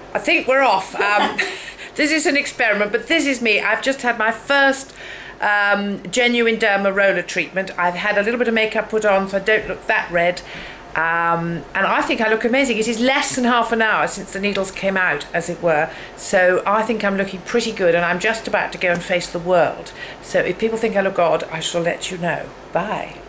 I think we're off. This is an experiment, but this is me. I've just had my first Genuine Dermaroller treatment. I've had a little bit of makeup put on so I don't look that red. And I think I look amazing. It is less than half an hour since the needles came out, as it were. So I think I'm looking pretty good, and I'm just about to go and face the world. So if people think I look odd, I shall let you know. Bye.